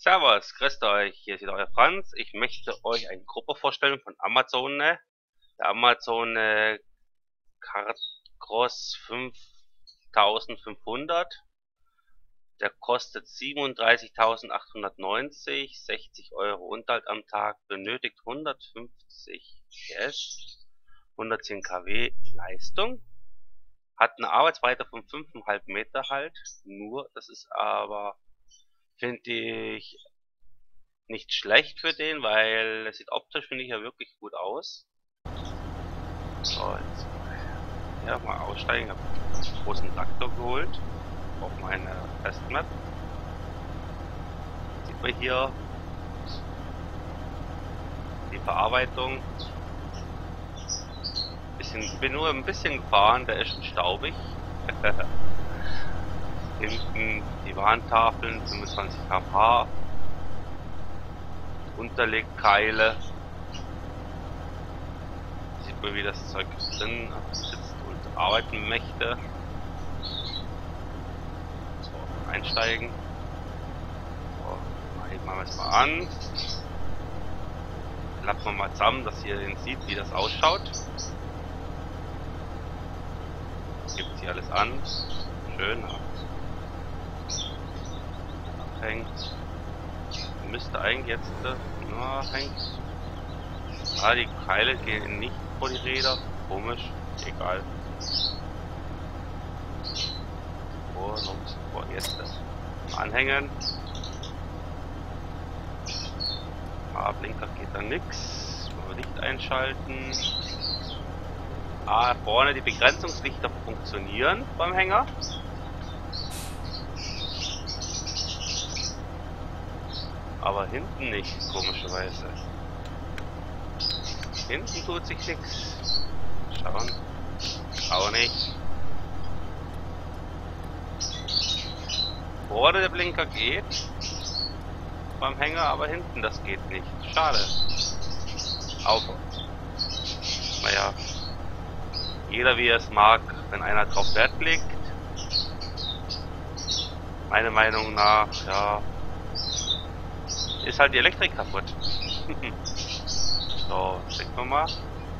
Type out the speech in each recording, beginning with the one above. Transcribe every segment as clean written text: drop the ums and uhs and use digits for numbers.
Servus, grüßt euch, hier ist wieder euer Franz. Ich möchte euch eine Gruppe vorstellen von Amazon, der Amazon Carcross 5500. Der kostet 37.890, 60 Euro Unterhalt am Tag, benötigt 150 PS, 110 kW Leistung, hat eine Arbeitsbreite von 5,5 Meter halt, nur, das ist aber, finde ich, nicht schlecht für den, weil es sieht optisch, finde ich, ja wirklich gut aus. So, jetzt ja, mal aussteigen. Ich habe einen großen Traktor geholt auf meine Testmap. Sieht man hier die Verarbeitung. Bin nur ein bisschen gefahren, der ist schon staubig. Hinten die Warntafeln, 25 km/h. Unterlegkeile. Sieht man, wie das Zeug drin sitzt und arbeiten möchte. So, einsteigen. So, machen wir es mal an. Klappen wir mal zusammen, dass ihr sieht, wie das ausschaut. Gibt hier alles an. Schön. Abhängt. Müsste eigentlich jetzt hängt. Die Keile gehen nicht vor die Räder. Komisch. Egal. Vor jetzt anhängen. Blinker geht da nix. Licht einschalten. Vorne die Begrenzungslichter funktionieren beim Hänger. Aber hinten nicht, komischerweise. Hinten tut sich nichts. Schauen. Auch nicht. Vorne der Blinker geht. Beim Hänger, aber hinten das geht nicht. Schade. Auch. Naja. Jeder wie er es mag, wenn einer drauf Wert legt. Meiner Meinung nach, ja. Ist halt die Elektrik kaputt. So, checken wir mal.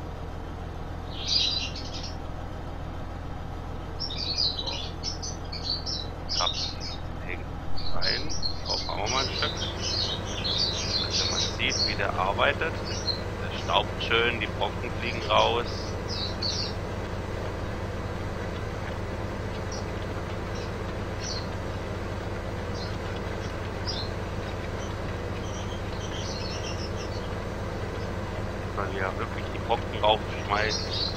So. Hängt rein. So, fahren wir mal ein Stück. Dass man sieht, wie der arbeitet. Der staubt schön, die Brocken fliegen raus. Weil wir wirklich die Brocken raufschmeißen.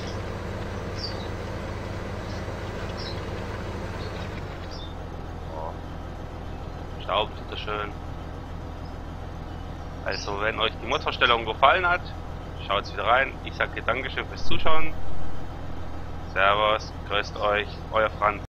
Oh. Staubt so schön. Also wenn euch die Modvorstellung gefallen hat, schaut wieder rein. Ich sage dir Dankeschön fürs Zuschauen. Servus, grüßt euch, euer Franz.